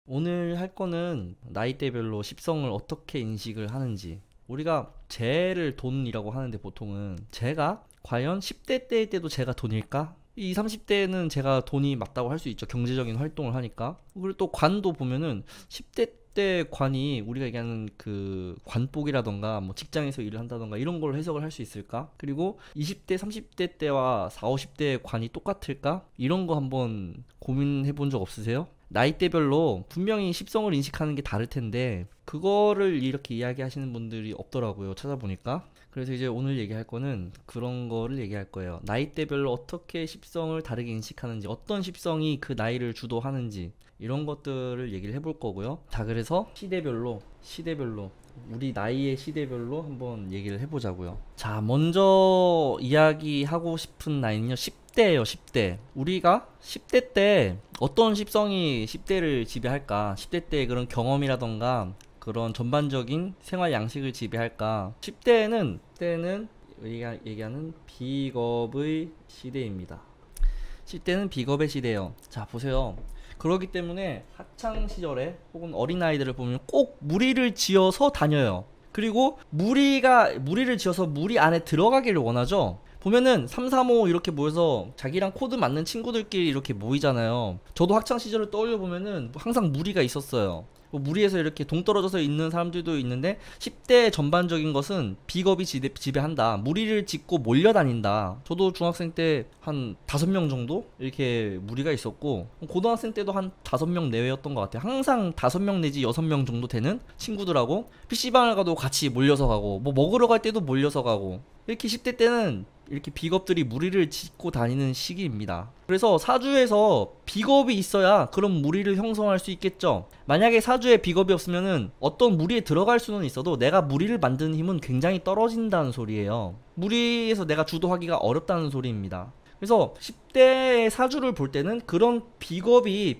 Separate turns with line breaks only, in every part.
오늘 할 거는 나이대별로 십성을 어떻게 인식을 하는지. 우리가 재를 돈이라고 하는데 보통은 재가 과연 10대 때일 때도 재가 돈일까? 이 30대는 제가 돈이 맞다고 할 수 있죠. 경제적인 활동을 하니까. 그리고 또 관도 보면은 10대 때 관이 우리가 얘기하는 그 관복이라던가 뭐 직장에서 일을 한다던가 이런 걸로 해석을 할 수 있을까? 그리고 20대, 30대 때와 4, 50대 관이 똑같을까? 이런 거 한번 고민해 본 적 없으세요? 나이대별로 분명히 십성을 인식하는 게 다를 텐데 그거를 이렇게 이야기하시는 분들이 없더라고요. 찾아보니까. 그래서 이제 오늘 얘기할 거는 그런 거를 얘기할 거예요. 나이대별로 어떻게 십성을 다르게 인식하는지, 어떤 십성이 그 나이를 주도하는지 이런 것들을 얘기를 해볼 거고요. 자, 그래서 시대별로 우리 나이의 시대별로 한번 얘기를 해보자고요. 자, 먼저 이야기하고 싶은 나이는요, 10대예요. 10대. 우리가 10대 때 어떤 십성이 10대를 지배할까? 10대 때 그런 경험이라던가 그런 전반적인 생활 양식을 지배할까? 10대는 우리가 얘기하는 비겁의 시대입니다. 10대는 비겁의 시대예요. 자, 보세요. 그렇기 때문에 학창 시절에 혹은 어린아이들을 보면 꼭 무리를 지어서 다녀요. 그리고 무리를 지어서 무리 안에 들어가기를 원하죠. 보면은 3, 3, 5 이렇게 모여서 자기랑 코드 맞는 친구들끼리 이렇게 모이잖아요. 저도 학창 시절을 떠올려 보면은 항상 무리가 있었어요. 뭐 무리에서 이렇게 동떨어져서 있는 사람들도 있는데 10대 전반적인 것은 비겁이 지배한다. 무리를 짓고 몰려다닌다. 저도 중학생 때 한 5명 정도 이렇게 무리가 있었고 고등학생 때도 한 5명 내외였던 것 같아요. 항상 5명 내지 6명 정도 되는 친구들하고 PC방을 가도 같이 몰려서 가고 뭐 먹으러 갈 때도 몰려서 가고 이렇게 10대 때는 이렇게 비겁들이 무리를 짓고 다니는 시기입니다. 그래서 사주에서 비겁이 있어야 그런 무리를 형성할 수 있겠죠. 만약에 사주에 비겁이 없으면은 어떤 무리에 들어갈 수는 있어도 내가 무리를 만드는 힘은 굉장히 떨어진다는 소리예요. 무리에서 내가 주도하기가 어렵다는 소리입니다. 그래서 10대의 사주를 볼 때는 그런 비겁이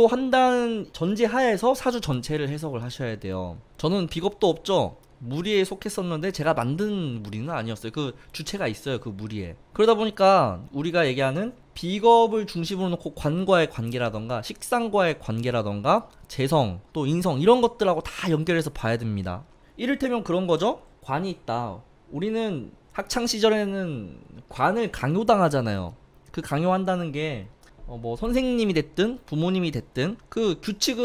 주도한다는 전제하에서 사주 전체를 해석을 하셔야 돼요. 저는 비겁도 없죠. 무리에 속했었는데 제가 만든 무리는 아니었어요. 그 주체가 있어요. 그 무리에. 그러다 보니까 우리가 얘기하는 비겁을 중심으로 놓고 관과의 관계라던가 식상과의 관계라던가 재성 또 인성 이런 것들하고 다 연결해서 봐야 됩니다. 이를테면 그런 거죠. 관이 있다. 우리는 학창 시절에는 관을 강요당하잖아요. 그 강요한다는 게 뭐 선생님이 됐든 부모님이 됐든 그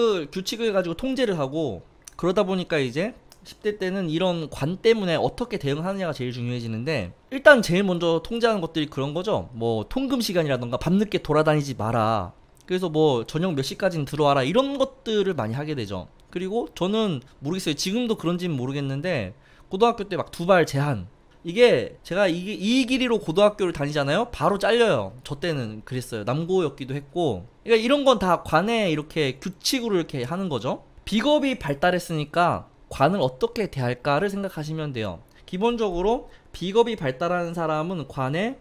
규칙을 가지고 통제를 하고 그러다 보니까 이제 10대 때는 이런 관 때문에 어떻게 대응하느냐가 제일 중요해지는데 일단 제일 먼저 통제하는 것들이 그런 거죠. 뭐 통금 시간이라던가 밤늦게 돌아다니지 마라. 그래서 뭐 저녁 몇 시까지는 들어와라 이런 것들을 많이 하게 되죠. 그리고 저는 모르겠어요. 지금도 그런지는 모르겠는데 고등학교 때 막 두발 제한 이게 제가 이 길이로 고등학교를 다니잖아요. 바로 잘려요. 저 때는 그랬어요. 남고였기도 했고. 그러니까 이런 건 다 관에 이렇게 규칙으로 이렇게 하는 거죠. 비겁이 발달했으니까 관을 어떻게 대할까를 생각하시면 돼요. 기본적으로 비겁이 발달하는 사람은 관에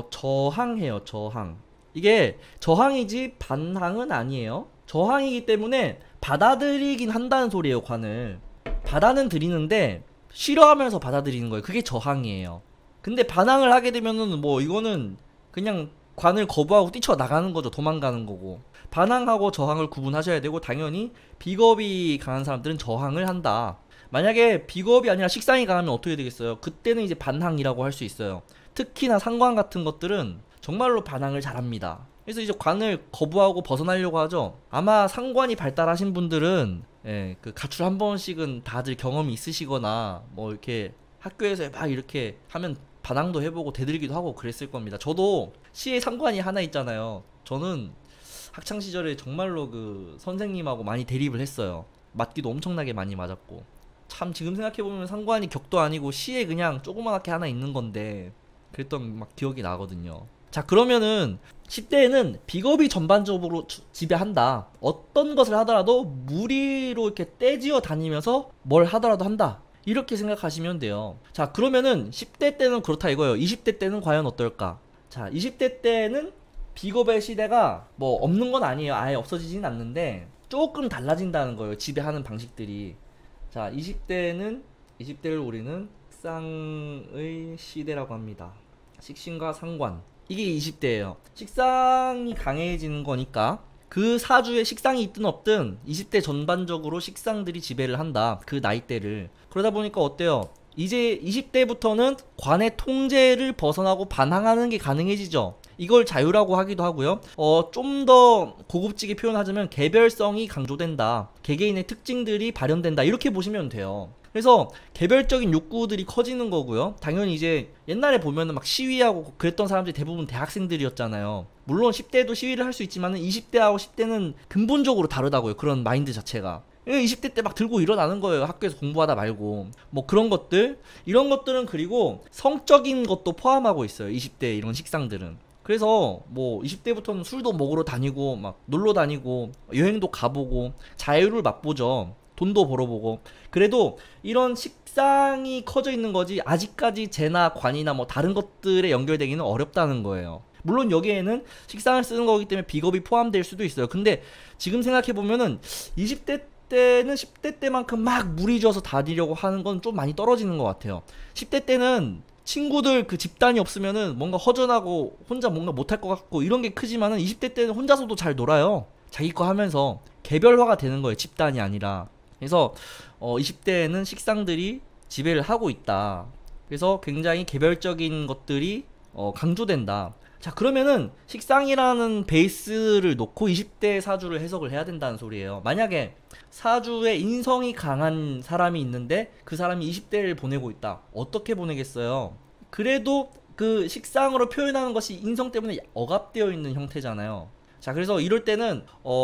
저항해요. 저항. 이게 저항이지 반항은 아니에요. 저항이기 때문에 받아들이긴 한다는 소리예요. 관을 받아는 들이는데 싫어하면서 받아들이는 거예요. 그게 저항이에요. 근데 반항을 하게 되면은 뭐 이거는 그냥 관을 거부하고 뛰쳐나가는 거죠. 도망가는 거고. 반항하고 저항을 구분하셔야 되고 당연히 비겁이 강한 사람들은 저항을 한다. 만약에 비겁이 아니라 식상이 강하면 어떻게 되겠어요? 그때는 이제 반항이라고 할 수 있어요. 특히나 상관 같은 것들은 정말로 반항을 잘합니다. 그래서 이제 관을 거부하고 벗어나려고 하죠. 아마 상관이 발달하신 분들은 예, 그 가출 한 번씩은 다들 경험이 있으시거나 뭐 이렇게 학교에서 막 이렇게 하면 반항도 해보고 대들기도 하고 그랬을 겁니다. 저도 시의 상관이 하나 있잖아요. 저는 학창 시절에 정말로 그 선생님하고 많이 대립을 했어요. 맞기도 엄청나게 많이 맞았고. 참 지금 생각해보면 상관이 격도 아니고 시에 그냥 조그맣게 하나 있는 건데 그랬던 막 기억이 나거든요. 자, 그러면은 10대에는 비겁이 전반적으로 지배한다. 어떤 것을 하더라도 무리로 이렇게 떼지어 다니면서 뭘 하더라도 한다. 이렇게 생각하시면 돼요. 자, 그러면은 10대 때는 그렇다 이거예요. 20대 때는 과연 어떨까? 자, 20대 때는 비겁의 시대가 뭐 없는 건 아니에요. 아예 없어지진 않는데 조금 달라진다는 거예요. 지배하는 방식들이. 자, 20대를 우리는 식상의 시대라고 합니다. 식신과 상관. 이게 20대예요. 식상이 강해지는 거니까 그 사주에 식상이 있든 없든 20대 전반적으로 식상들이 지배를 한다. 그 나이대를. 그러다 보니까 어때요? 이제 20대부터는 관의 통제를 벗어나고 반항하는 게 가능해지죠. 이걸 자유라고 하기도 하고요. 좀 더 고급지게 표현하자면 개별성이 강조된다. 개개인의 특징들이 발현된다. 이렇게 보시면 돼요. 그래서 개별적인 욕구들이 커지는 거고요. 당연히 이제 옛날에 보면은 막 시위하고 그랬던 사람들이 대부분 대학생들이었잖아요. 물론 10대도 시위를 할 수 있지만은 20대하고 10대는 근본적으로 다르다고요. 그런 마인드 자체가. 20대 때 막 들고 일어나는 거예요. 학교에서 공부하다 말고. 뭐 그런 것들. 이런 것들은 그리고 성적인 것도 포함하고 있어요. 20대 이런 식상들은. 그래서 뭐 20대부터는 술도 먹으러 다니고 막 놀러 다니고 여행도 가보고 자유를 맛보죠. 돈도 벌어보고. 그래도 이런 식상이 커져 있는 거지 아직까지 재나 관이나 뭐 다른 것들에 연결되기는 어렵다는 거예요. 물론 여기에는 식상을 쓰는 거기 때문에 비겁이 포함될 수도 있어요. 근데 지금 생각해보면은 20대 때는 10대 때만큼 막 무리져서 다니려고 하는 건 좀 많이 떨어지는 것 같아요. 10대 때는 친구들 그 집단이 없으면은 뭔가 허전하고 혼자 뭔가 못할 것 같고 이런 게 크지만은 20대 때는 혼자서도 잘 놀아요. 자기 거 하면서 개별화가 되는 거예요. 집단이 아니라. 그래서 20대에는 식상들이 지배를 하고 있다. 그래서 굉장히 개별적인 것들이 강조된다. 자, 그러면은 식상이라는 베이스를 놓고 20대 사주를 해석을 해야 된다는 소리예요. 만약에 사주에 인성이 강한 사람이 있는데 그 사람이 20대를 보내고 있다. 어떻게 보내겠어요? 그래도 그 식상으로 표현하는 것이 인성 때문에 억압되어 있는 형태잖아요. 자, 그래서 이럴 때는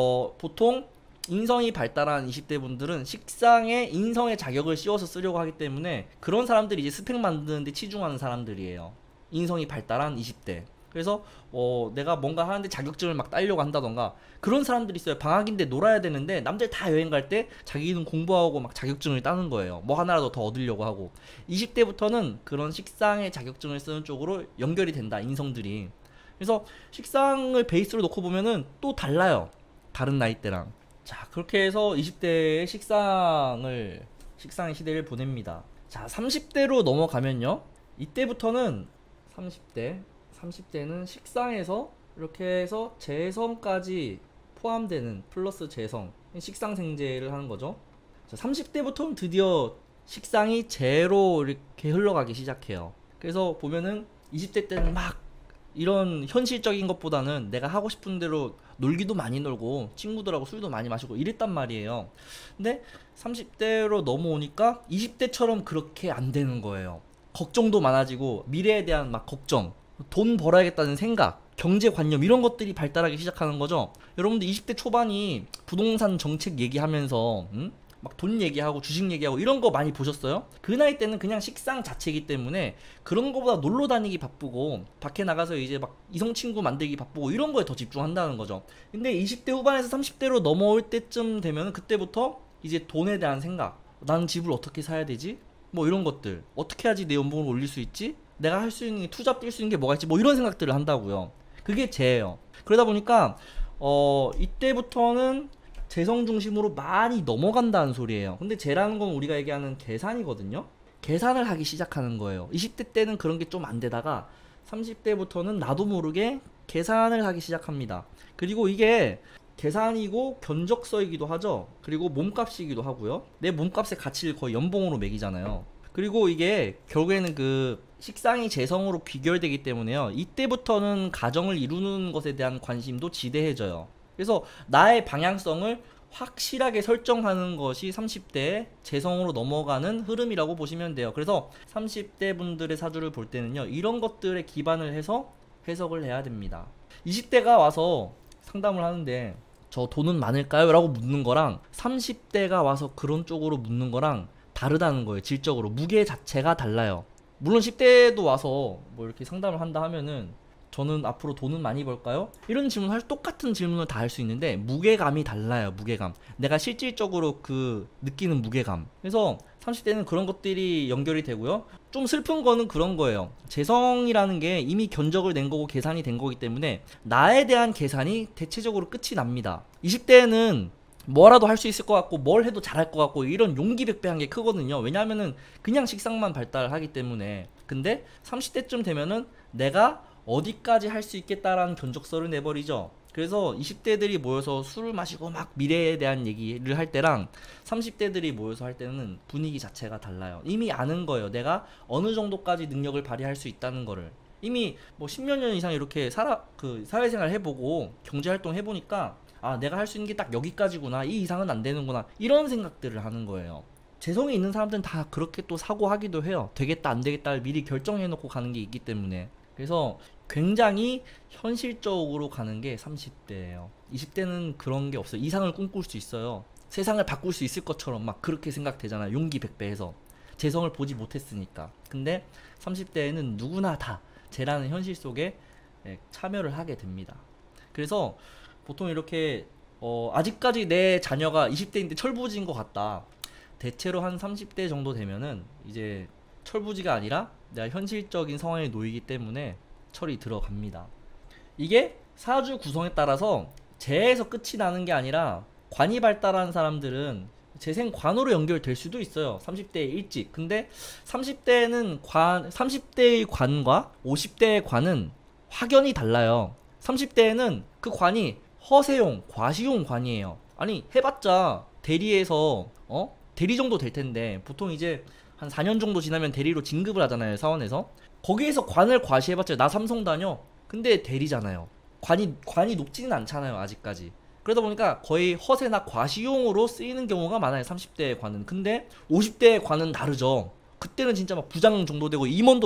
보통 인성이 발달한 20대 분들은 식상에 인성의 자격을 씌워서 쓰려고 하기 때문에 그런 사람들이 이제 스펙 만드는데 치중하는 사람들이에요. 인성이 발달한 20대. 그래서 내가 뭔가 하는데 자격증을 막 따려고 한다던가 그런 사람들이 있어요. 방학인데 놀아야 되는데 남들 다 여행 갈 때 자기는 공부하고 막 자격증을 따는 거예요. 뭐 하나라도 더 얻으려고 하고. 20대부터는 그런 식상의 자격증을 쓰는 쪽으로 연결이 된다. 인성들이. 그래서 식상을 베이스로 놓고 보면은 또 달라요. 다른 나이대랑. 자, 그렇게 해서 20대의 식상의 시대를 보냅니다. 자, 30대로 넘어가면요. 이때부터는 30대는 식상에서 이렇게 해서 재성까지 포함되는 플러스 재성, 식상생재를 하는 거죠. 자, 30대부터는 드디어 식상이 재로 이렇게 흘러가기 시작해요. 그래서 보면은 20대 때는 막 이런 현실적인 것보다는 내가 하고 싶은 대로 놀기도 많이 놀고 친구들하고 술도 많이 마시고 이랬단 말이에요. 근데 30대로 넘어오니까 20대처럼 그렇게 안 되는 거예요. 걱정도 많아지고 미래에 대한 막 걱정, 돈 벌어야겠다는 생각, 경제관념 이런 것들이 발달하기 시작하는 거죠. 여러분들 20대 초반이 부동산 정책 얘기하면서 막 돈 얘기하고 주식 얘기하고 이런 거 많이 보셨어요? 그 나이 때는 그냥 식상 자체이기 때문에 그런 거보다 놀러 다니기 바쁘고 밖에 나가서 이제 막 이성 친구 만들기 바쁘고 이런 거에 더 집중한다는 거죠. 근데 20대 후반에서 30대로 넘어올 때쯤 되면 그때부터 이제 돈에 대한 생각, 나는 집을 어떻게 사야 되지? 뭐 이런 것들, 어떻게 해야지 내 연봉을 올릴 수 있지? 내가 할 수 있는 투잡 뛸 수 있는 게 뭐가 있지? 뭐 이런 생각들을 한다고요. 그게 재예요. 그러다 보니까 이때부터는 재성 중심으로 많이 넘어간다는 소리예요. 근데 재라는 건 우리가 얘기하는 계산이거든요. 계산을 하기 시작하는 거예요. 20대 때는 그런 게 좀 안 되다가 30대부터는 나도 모르게 계산을 하기 시작합니다. 그리고 이게 계산이고 견적서이기도 하죠. 그리고 몸값이기도 하고요. 내 몸값의 가치를 거의 연봉으로 매기잖아요. 그리고 이게 결국에는 그 식상이 재성으로 귀결되기 때문에요. 이때부터는 가정을 이루는 것에 대한 관심도 지대해져요. 그래서 나의 방향성을 확실하게 설정하는 것이 30대의 재성으로 넘어가는 흐름이라고 보시면 돼요. 그래서 30대 분들의 사주를 볼 때는요, 이런 것들에 기반을 해서 해석을 해야 됩니다. 20대가 와서 상담을 하는데 저 돈은 많을까요? 라고 묻는 거랑 30대가 와서 그런 쪽으로 묻는 거랑 다르다는 거예요. 질적으로 무게 자체가 달라요. 물론 10대도 와서 뭐 이렇게 상담을 한다 하면은 저는 앞으로 돈은 많이 벌까요? 이런 질문을 똑같은 질문을 다 할 수 있는데 무게감이 달라요. 무게감. 내가 실질적으로 그 느끼는 무게감. 그래서 30대는 그런 것들이 연결이 되고요. 좀 슬픈 거는 그런 거예요. 재성이라는 게 이미 견적을 낸 거고 계산이 된 거기 때문에 나에 대한 계산이 대체적으로 끝이 납니다. 20대에는 뭐라도 할 수 있을 것 같고 뭘 해도 잘할 것 같고 이런 용기백배한 게 크거든요. 왜냐하면은 그냥 식상만 발달하기 때문에. 근데 30대쯤 되면은 내가 어디까지 할 수 있겠다라는 견적서를 내버리죠. 그래서 20대들이 모여서 술을 마시고 막 미래에 대한 얘기를 할 때랑 30대들이 모여서 할 때는 분위기 자체가 달라요. 이미 아는 거예요. 내가 어느 정도까지 능력을 발휘할 수 있다는 거를. 이미 뭐 10몇 년 이상 이렇게 사회생활 해보고 경제활동 해보니까 아, 내가 할 수 있는 게 딱 여기까지구나. 이 이상은 안 되는구나. 이런 생각들을 하는 거예요. 재성이 있는 사람들은 다 그렇게 또 사고하기도 해요. 되겠다 안 되겠다를 미리 결정해놓고 가는 게 있기 때문에. 그래서 굉장히 현실적으로 가는 게 30대예요. 20대는 그런 게 없어요. 이상을 꿈꿀 수 있어요. 세상을 바꿀 수 있을 것처럼 막 그렇게 생각되잖아요. 용기 100배해서. 재성을 보지 못했으니까. 근데 30대에는 누구나 다 쟤라는 현실 속에 참여를 하게 됩니다. 그래서 보통 이렇게 아직까지 내 자녀가 20대인데 철부지인 것 같다. 대체로 한 30대 정도 되면은 이제 철부지가 아니라 내가 현실적인 상황에 놓이기 때문에 철이 들어갑니다. 이게 사주 구성에 따라서 재에서 끝이 나는 게 아니라 관이 발달한 사람들은 재생관으로 연결될 수도 있어요. 30대 일찍. 근데 30대의 관과 50대의 관은 확연히 달라요. 30대에는 그 관이 허세용, 과시용 관이에요. 아니 해봤자 대리에서 대리 정도 될 텐데 보통 이제 한 4년 정도 지나면 대리로 진급을 하잖아요. 사원에서. 거기에서 관을 과시해봤자 나 삼성 다녀. 근데 대리잖아요. 관이 높지는 않잖아요. 아직까지. 그러다 보니까 거의 허세나 과시용으로 쓰이는 경우가 많아요. 30대 관은. 근데 50대 관은 다르죠. 그때는 진짜 막 부장 정도 되고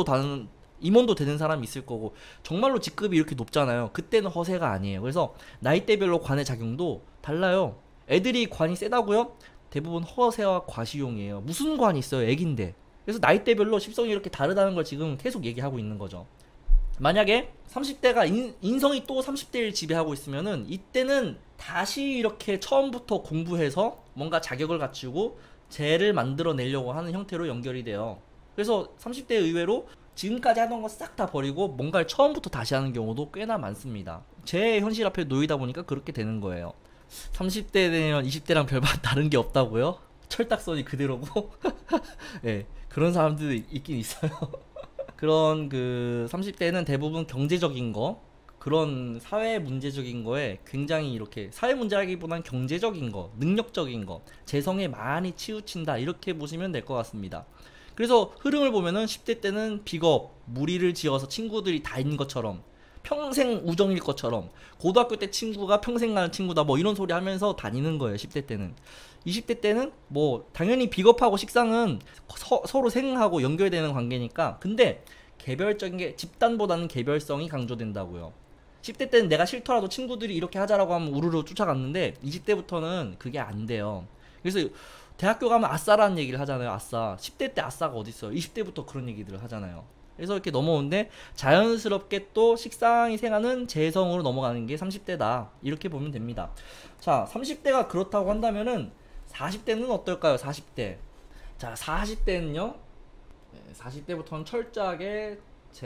임원도 되는 사람이 있을 거고 정말로 직급이 이렇게 높잖아요. 그때는 허세가 아니에요. 그래서 나이대별로 관의 작용도 달라요. 애들이 관이 세다고요? 대부분 허세와 과시용이에요. 무슨 관이 있어요? 애긴데. 그래서 나이대별로 십성이 이렇게 다르다는 걸 지금 계속 얘기하고 있는 거죠. 만약에 30대가 인성이 또 30대를 지배하고 있으면은 이때는 다시 이렇게 처음부터 공부해서 뭔가 자격을 갖추고 쟤를 만들어내려고 하는 형태로 연결이 돼요. 그래서 30대 의외로 지금까지 하던 거 싹 다 버리고 뭔가를 처음부터 다시 하는 경우도 꽤나 많습니다. 제 현실 앞에 놓이다 보니까 그렇게 되는 거예요. 30대 되면 20대랑 별반 다른 게 없다고요? 철딱선이 그대로고 네, 그런 사람들도 있긴 있어요. 그런 30대는 대부분 경제적인 거, 그런 사회 문제적인 거에 굉장히 이렇게 사회 문제라기보단 경제적인 거, 능력적인 거, 재성에 많이 치우친다 이렇게 보시면 될 것 같습니다. 그래서 흐름을 보면은 10대 때는 비겁, 무리를 지어서 친구들이 다 있는 것처럼 평생 우정일 것처럼 고등학교 때 친구가 평생 가는 친구다 뭐 이런 소리 하면서 다니는 거예요. 10대 때는. 20대 때는 뭐 당연히 비겁하고 식상은 서로 생하고 연결되는 관계니까. 근데 개별적인 게 집단보다는 개별성이 강조된다고요. 10대 때는 내가 싫더라도 친구들이 이렇게 하자라고 하면 우르르 쫓아갔는데 20대부터는 그게 안 돼요. 그래서 대학교 가면 아싸라는 얘기를 하잖아요. 아싸. 10대 때 아싸가 어딨어요. 20대부터 그런 얘기들을 하잖아요. 그래서 이렇게 넘어오는데 자연스럽게 또 식상이 생하는 재성으로 넘어가는 게 30대다. 이렇게 보면 됩니다. 자, 30대가 그렇다고 한다면은 40대는 어떨까요? 40대. 자, 40대는요. 40대부터는 철저하게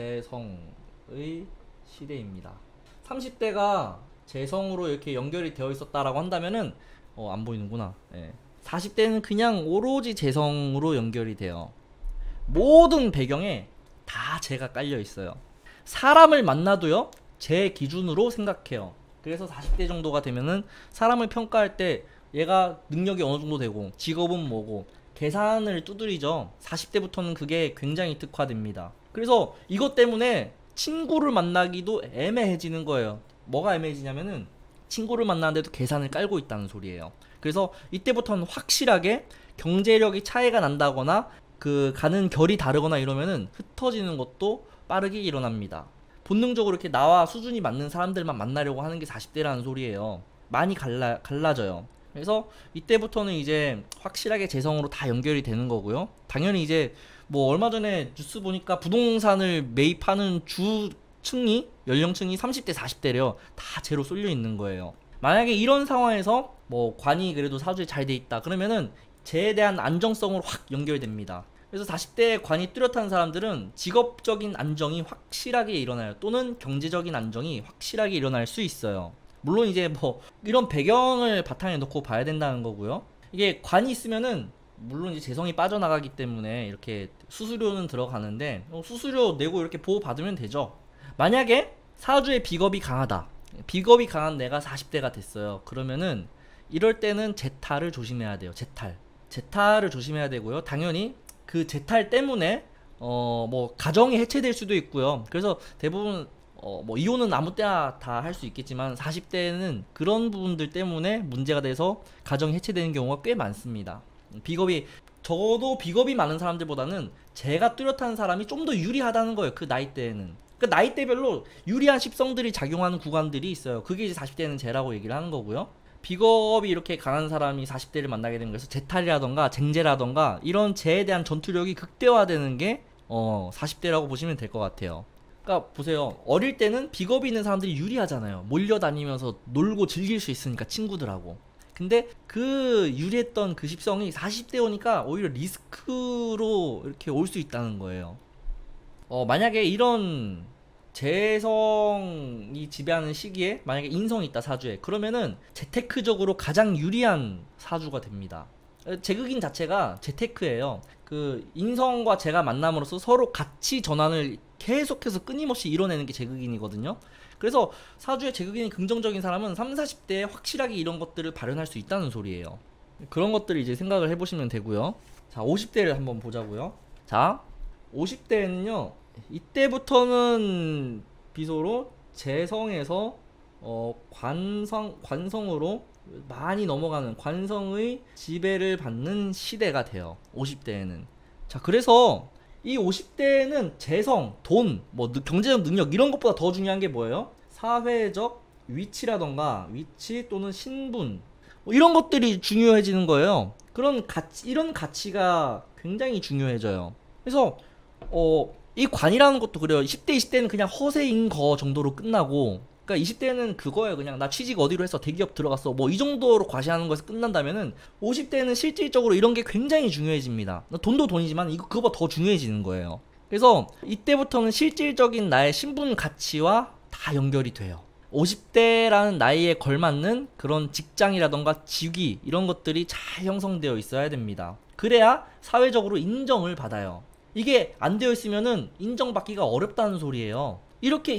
재성의 시대입니다. 30대가 재성으로 이렇게 연결이 되어 있었다라고 한다면은 안 보이는구나. 40대는 그냥 오로지 재성으로 연결이 돼요. 모든 배경에 다 재가 깔려 있어요. 사람을 만나도요, 제 기준으로 생각해요. 그래서 40대 정도가 되면은 사람을 평가할 때 얘가 능력이 어느 정도 되고 직업은 뭐고 계산을 두드리죠. 40대부터는 그게 굉장히 특화됩니다. 그래서 이것 때문에 친구를 만나기도 애매해지는 거예요. 뭐가 애매해지냐면은 친구를 만나는데도 계산을 깔고 있다는 소리예요. 그래서 이때부터는 확실하게 경제력이 차이가 난다거나 가는 결이 다르거나 이러면은 흩어지는 것도 빠르게 일어납니다. 본능적으로 이렇게 나와 수준이 맞는 사람들만 만나려고 하는 게 40대라는 소리예요. 많이 갈라져요. 그래서 이때부터는 이제 확실하게 재성으로 다 연결이 되는 거고요. 당연히 이제 뭐 얼마 전에 뉴스 보니까 부동산을 매입하는 주층이 연령층이 30대 40대래요. 다 재로 쏠려 있는 거예요. 만약에 이런 상황에서 뭐 관이 그래도 사주에 잘 돼 있다 그러면은 재에 대한 안정성으로 확 연결됩니다. 그래서 40대 관이 뚜렷한 사람들은 직업적인 안정이 확실하게 일어나요. 또는 경제적인 안정이 확실하게 일어날 수 있어요. 물론 이제 뭐 이런 배경을 바탕에 놓고 봐야 된다는 거고요. 이게 관이 있으면은 물론 이제 재성이 빠져나가기 때문에 이렇게 수수료는 들어가는데 수수료 내고 이렇게 보호받으면 되죠. 만약에 사주의 비겁이 강하다. 비겁이 강한 내가 40대가 됐어요. 그러면은 이럴 때는 재탈을 조심해야 돼요. 재탈을 조심해야 되고요. 당연히 그 재탈 때문에 뭐 가정이 해체될 수도 있고요. 그래서 대부분 뭐 이혼은 아무 때나 다 할 수 있겠지만 40대는 그런 부분들 때문에 문제가 돼서 가정이 해체되는 경우가 꽤 많습니다. 비겁이 적어도 비겁이 많은 사람들보다는 재가 뚜렷한 사람이 좀 더 유리하다는 거예요. 그 나이대에는. 그 나이대별로 유리한 십성들이 작용하는 구간들이 있어요. 그게 이제 40대는 재라고 얘기를 하는 거고요. 비겁이 이렇게 강한 사람이 40대를 만나게 되는 거에서 재탈이라던가 쟁제라던가 이런 재에 대한 전투력이 극대화되는 게 40대라고 보시면 될 것 같아요. 그러니까 보세요. 어릴 때는 비겁이 있는 사람들이 유리하잖아요. 몰려다니면서 놀고 즐길 수 있으니까 친구들하고. 근데 그 유리했던 그 십성이 40대 오니까 오히려 리스크로 이렇게 올 수 있다는 거예요. 만약에 이런 재성이 지배하는 시기에 만약에 인성이 있다 사주에, 그러면은 재테크적으로 가장 유리한 사주가 됩니다. 재극인 자체가 재테크예요. 그 인성과 재가 만남으로써 서로 가치 전환을 계속해서 끊임없이 이뤄내는 게 재극인이거든요. 그래서 사주에 재극인이 긍정적인 사람은 30, 40대에 확실하게 이런 것들을 발현할 수 있다는 소리예요. 그런 것들을 이제 생각을 해보시면 되고요. 자, 50대를 한번 보자고요. 자, 50대에는요, 이때부터는 비소로 재성에서 관성으로 많이 넘어가는, 관성의 지배를 받는 시대가 돼요. 50대에는. 자, 그래서 이 50대에는 재성, 돈, 뭐 경제적 능력 이런 것보다 더 중요한 게 뭐예요? 사회적 위치라던가 위치 또는 신분, 뭐 이런 것들이 중요해지는 거예요. 그런 가치, 이런 가치가 굉장히 중요해져요. 그래서 이 관이라는 것도 그래요. 10대, 20대는 그냥 허세인 거 정도로 끝나고, 그러니까 20대는 그거예요. 그냥 나 취직 어디로 해서 대기업 들어갔어, 뭐 이 정도로 과시하는 것에서 끝난다면은 50대는 실질적으로 이런 게 굉장히 중요해집니다. 돈도 돈이지만 그거보다 더 중요해지는 거예요. 그래서 이때부터는 실질적인 나의 신분 가치와 다 연결이 돼요. 50대라는 나이에 걸맞는 그런 직장이라던가 직위 이런 것들이 잘 형성되어 있어야 됩니다. 그래야 사회적으로 인정을 받아요. 이게 안 되어 있으면은 인정받기가 어렵다는 소리예요. 이렇게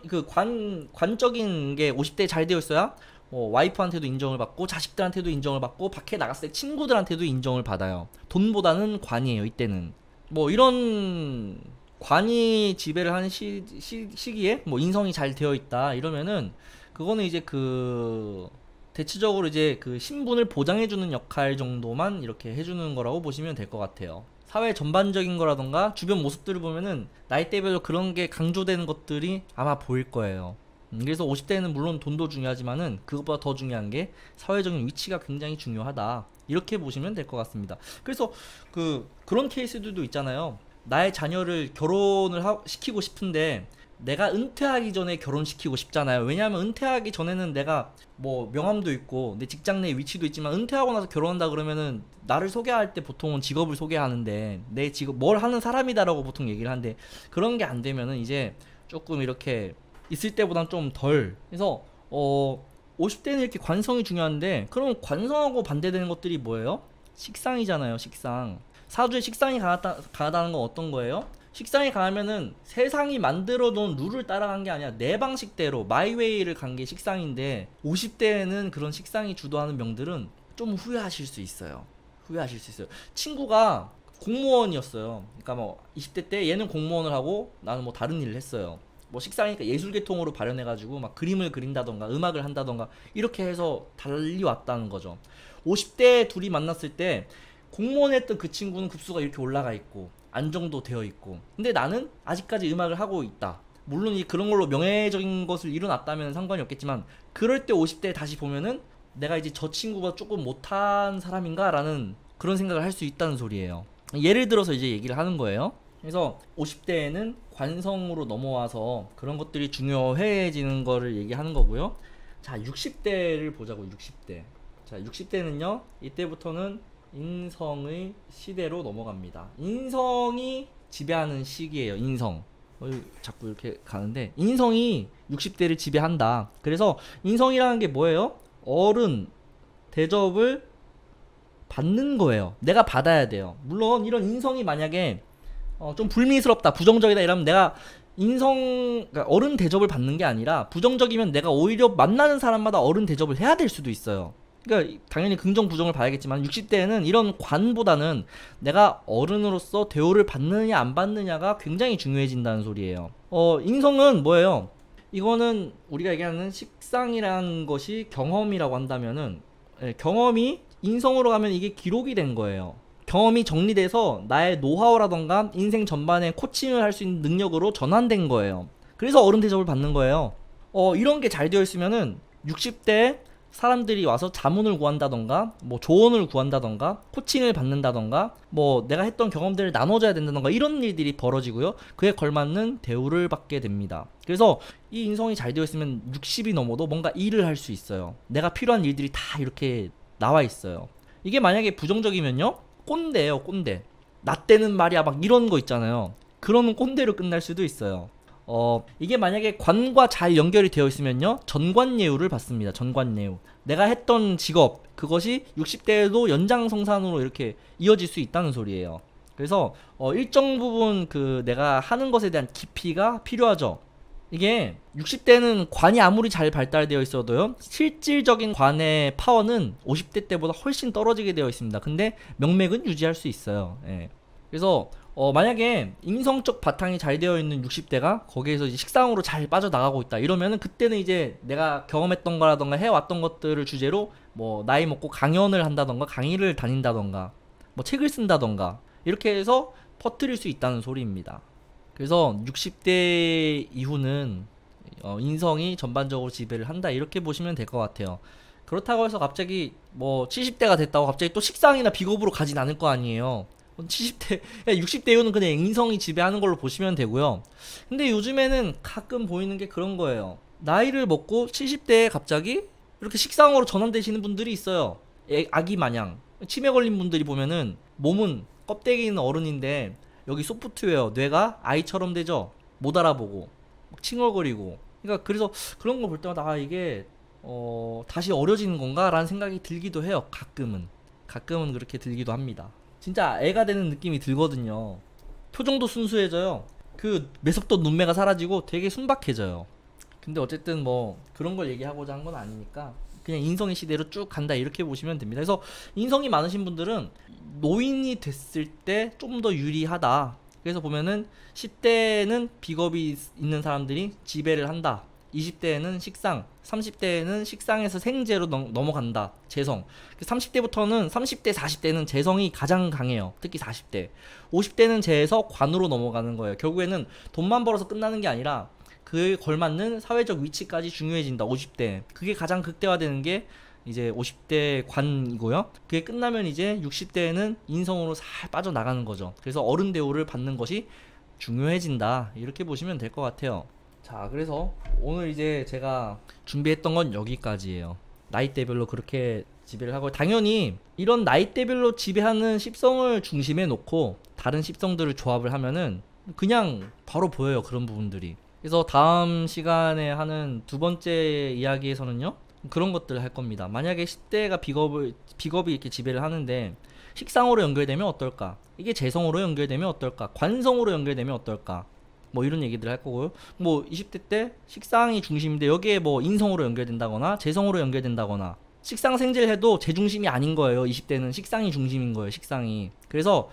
관적인 게 50대에 잘 되어 있어야 와이프한테도 인정을 받고 자식들한테도 인정을 받고 밖에 나갔을 때 친구들한테도 인정을 받아요. 돈보다는 관이에요. 이때는 뭐 이런 관이 지배를 하는 시기에 뭐 인성이 잘 되어 있다 이러면은 그거는 이제 그 대체적으로 이제 그 신분을 보장해주는 역할 정도만 이렇게 해주는 거라고 보시면 될 것 같아요. 사회 전반적인 거라던가 주변 모습들을 보면은 나이대별로 그런 게 강조되는 것들이 아마 보일 거예요. 그래서 50대는 물론 돈도 중요하지만은 그것보다 더 중요한 게 사회적인 위치가 굉장히 중요하다, 이렇게 보시면 될 것 같습니다. 그래서 그런 케이스들도 있잖아요. 나의 자녀를 결혼을 시키고 싶은데 내가 은퇴하기 전에 결혼시키고 싶잖아요. 왜냐하면 은퇴하기 전에는 내가 뭐 명함도 있고 내 직장 내 위치도 있지만, 은퇴하고 나서 결혼한다 그러면은 나를 소개할 때 보통은 직업을 소개하는데 내 직업 뭘 하는 사람이다라고 보통 얘기를 하는데, 그런 게 안 되면은 이제 조금 이렇게 있을 때보단 좀 덜. 그래서 50대는 이렇게 관성이 중요한데, 그럼 관성하고 반대되는 것들이 뭐예요? 식상이잖아요. 식상. 사주에 식상이 강하다는 건 어떤 거예요? 식상이 강하면은 세상이 만들어 놓은 룰을 따라간 게 아니라 내 방식대로 마이웨이를 간 게 식상인데, 50대에는 그런 식상이 주도하는 명들은 좀 후회하실 수 있어요. 친구가 공무원이었어요. 그러니까 뭐 20대 때 얘는 공무원을 하고 나는 뭐 다른 일을 했어요. 뭐 식상이니까 예술계통으로 발현해가지고 막 그림을 그린다던가 음악을 한다던가 이렇게 해서 달리왔다는 거죠. 50대 둘이 만났을 때 공무원 했던 그 친구는 급수가 이렇게 올라가 있고 안정도 되어 있고, 근데 나는 아직까지 음악을 하고 있다. 물론 그런 걸로 명예적인 것을 이뤄놨다면 상관이 없겠지만, 그럴 때 50대에 다시 보면은 내가 이제 저 친구가 조금 못한 사람인가 라는 그런 생각을 할 수 있다는 소리예요. 예를 들어서 이제 얘기를 하는 거예요. 그래서 50대에는 관성으로 넘어와서 그런 것들이 중요해지는 거를 얘기하는 거고요. 자, 60대를 보자고. 60대. 자, 60대는요 이때부터는 인성의 시대로 넘어갑니다. 인성이 지배하는 시기예요. 인성. 자꾸 이렇게 가는데, 인성이 60대를 지배한다. 그래서 인성이라는 게 뭐예요? 어른 대접을 받는 거예요. 내가 받아야 돼요. 물론 이런 인성이 만약에 좀 불미스럽다, 부정적이다 이러면 내가 그러니까 어른 대접을 받는 게 아니라 부정적이면 내가 오히려 만나는 사람마다 어른 대접을 해야 될 수도 있어요. 그러니까 당연히 긍정 부정을 봐야겠지만 60대에는 이런 관보다는 내가 어른으로서 대우를 받느냐 안 받느냐가 굉장히 중요해진다는 소리예요. 인성은 뭐예요? 이거는 우리가 얘기하는 식상이라는 것이 경험이라고 한다면은, 경험이 인성으로 가면 이게 기록이 된 거예요. 경험이 정리돼서 나의 노하우라던가 인생 전반에 코칭을 할 수 있는 능력으로 전환된 거예요. 그래서 어른 대접을 받는 거예요. 이런 게 잘 되어 있으면은 60대 사람들이 와서 자문을 구한다던가 뭐 조언을 구한다던가 코칭을 받는다던가 뭐 내가 했던 경험들을 나눠줘야 된다던가 이런 일들이 벌어지고요. 그에 걸맞는 대우를 받게 됩니다. 그래서 이 인성이 잘 되어 있으면 60이 넘어도 뭔가 일을 할 수 있어요. 내가 필요한 일들이 다 이렇게 나와 있어요. 이게 만약에 부정적이면요, 꼰대예요, 꼰대. 나 때는 말이야 막 이런 거 있잖아요. 그런 꼰대로 끝날 수도 있어요. 이게 만약에 관과 잘 연결이 되어 있으면요, 전관예우를 받습니다. 전관예우. 내가 했던 직업, 그것이 60대에도 연장성산으로 이렇게 이어질 수 있다는 소리예요. 그래서 일정 부분 그 내가 하는 것에 대한 깊이가 필요하죠. 이게 60대는 관이 아무리 잘 발달되어 있어도요, 실질적인 관의 파워는 50대 때보다 훨씬 떨어지게 되어 있습니다. 근데 명맥은 유지할 수 있어요. 예. 그래서 만약에 인성적 바탕이 잘 되어 있는 60대가 거기에서 이제 식상으로 잘 빠져나가고 있다 이러면은, 그때는 이제 내가 경험했던 거라던가 해왔던 것들을 주제로 뭐 나이 먹고 강연을 한다던가 강의를 다닌다던가 뭐 책을 쓴다던가 이렇게 해서 퍼뜨릴 수 있다는 소리입니다. 그래서 60대 이후는 인성이 전반적으로 지배를 한다 이렇게 보시면 될 것 같아요. 그렇다고 해서 갑자기 뭐 70대가 됐다고 갑자기 또 식상이나 비겁으로 가진 않을 거 아니에요. 70대, 60대 이후는 그냥 인성이 지배하는 걸로 보시면 되고요. 근데 요즘에는 가끔 보이는 게 그런 거예요. 나이를 먹고 70대에 갑자기 이렇게 식상으로 전환되시는 분들이 있어요. 아기 마냥. 치매 걸린 분들이 보면은 몸은 껍데기는 어른인데 여기 소프트웨어, 뇌가 아이처럼 되죠. 못 알아보고 막 칭얼거리고. 그러니까 그래서 그런 거 볼 때마다 이게 다시 어려지는 건가 라는 생각이 들기도 해요. 가끔은 그렇게 들기도 합니다. 진짜 애가 되는 느낌이 들거든요. 표정도 순수해져요. 그 매섭던 눈매가 사라지고 되게 순박해져요. 근데 어쨌든 뭐 그런 걸 얘기하고자 한 건 아니니까 그냥 인성의 시대로 쭉 간다 이렇게 보시면 됩니다. 그래서 인성이 많으신 분들은 노인이 됐을 때 좀 더 유리하다. 그래서 보면은 10대에는 비겁이 있는 사람들이 지배를 한다. 20대에는 식상, 30대에는 식상에서 생재로 넘어간다. 재성. 30대부터는 30대, 40대는 재성이 가장 강해요. 특히 40대. 50대는 재에서 관으로 넘어가는 거예요. 결국에는 돈만 벌어서 끝나는 게 아니라 그에 걸맞는 사회적 위치까지 중요해진다. 50대. 그게 가장 극대화되는 게 이제 50대 관이고요. 그게 끝나면 이제 60대에는 인성으로 살 빠져나가는 거죠. 그래서 어른 대우를 받는 것이 중요해진다. 이렇게 보시면 될 것 같아요. 자, 그래서 오늘 이제 제가 준비했던 건 여기까지예요. 나이대별로 그렇게 지배를 하고, 당연히 이런 나이대별로 지배하는 십성을 중심에 놓고 다른 십성들을 조합을 하면은 그냥 바로 보여요, 그런 부분들이. 그래서 다음 시간에 하는 두 번째 이야기에서는요, 그런 것들을 할 겁니다. 만약에 10대가 비겁이 이렇게 지배를 하는데 식상으로 연결되면 어떨까? 이게 재성으로 연결되면 어떨까? 관성으로 연결되면 어떨까? 뭐 이런 얘기들 할 거고요. 뭐 20대 때 식상이 중심인데 여기에 뭐 인성으로 연결된다거나 재성으로 연결된다거나, 식상 생제를 해도 제 중심이 아닌 거예요. 20대는 식상이 중심인 거예요. 식상이. 그래서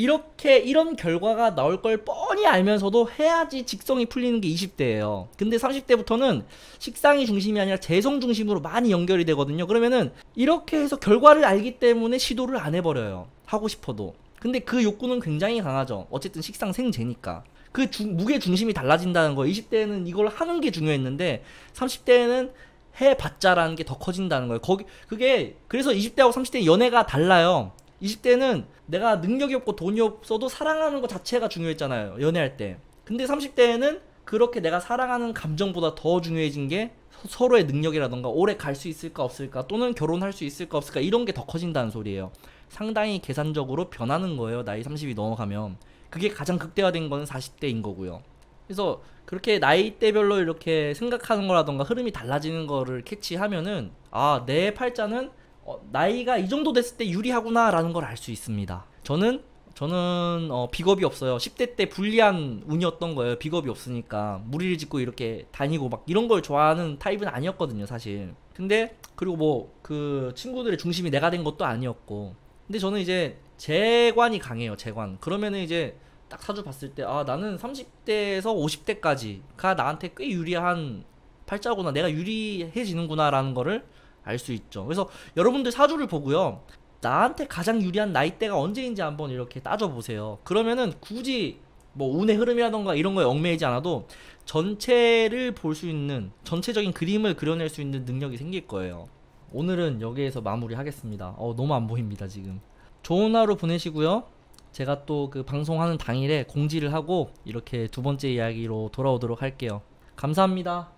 이런 결과가 나올 걸 뻔히 알면서도 해야지 직성이 풀리는 게 20대예요. 근데 30대부터는 식상이 중심이 아니라 재성 중심으로 많이 연결이 되거든요. 그러면은 이렇게 해서 결과를 알기 때문에 시도를 안 해버려요. 하고 싶어도. 근데 그 욕구는 굉장히 강하죠. 어쨌든 식상 생제니까. 무게 중심이 달라진다는 거예요. 20대에는 이걸 하는 게 중요했는데 30대에는 해봤자라는 게 더 커진다는 거예요. 그게 그래서 20대하고 30대 연애가 달라요. 20대는 내가 능력이 없고 돈이 없어도 사랑하는 것 자체가 중요했잖아요, 연애할 때. 근데 30대에는 그렇게 내가 사랑하는 감정보다 더 중요해진 게 서로의 능력이라던가 오래 갈 수 있을까 없을까, 또는 결혼할 수 있을까 없을까, 이런 게 더 커진다는 소리예요. 상당히 계산적으로 변하는 거예요, 나이 30이 넘어가면. 그게 가장 극대화된 거는 40대인 거고요. 그래서 그렇게 나이대별로 이렇게 생각하는 거라던가 흐름이 달라지는 거를 캐치하면은, 아, 내 팔자는 나이가 이 정도 됐을 때 유리하구나 라는 걸 알 수 있습니다. 저는 저는 비겁이 없어요. 10대 때 불리한 운이었던 거예요. 비겁이 없으니까 무리를 짓고 이렇게 다니고 막 이런 걸 좋아하는 타입은 아니었거든요, 사실. 근데 그리고 뭐 그 친구들의 중심이 내가 된 것도 아니었고. 근데 저는 이제 재관이 강해요, 재관. 그러면은 이제 딱 사주 봤을 때, 아, 나는 30대에서 50대까지가 나한테 꽤 유리한 팔자구나, 내가 유리해지는구나 라는 거를 알 수 있죠. 그래서 여러분들 사주를 보고요, 나한테 가장 유리한 나이대가 언제인지 한번 이렇게 따져보세요. 그러면은 굳이 뭐 운의 흐름이라던가 이런 거에 얽매이지 않아도 전체를 볼 수 있는, 전체적인 그림을 그려낼 수 있는 능력이 생길 거예요. 오늘은 여기에서 마무리 하겠습니다. 너무 안 보입니다 지금. 좋은 하루 보내시고요. 제가 또 그 방송하는 당일에 공지를 하고 이렇게 두 번째 이야기로 돌아오도록 할게요. 감사합니다.